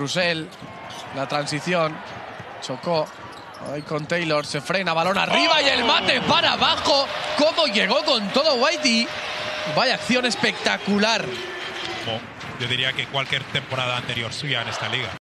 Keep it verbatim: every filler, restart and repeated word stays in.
Russell, la transición, chocó. Ahí con Taylor, se frena, balón arriba y el mate para abajo. ¿Cómo llegó con todo Whitey? Vaya acción espectacular. Yo diría que cualquier temporada anterior suya en esta liga.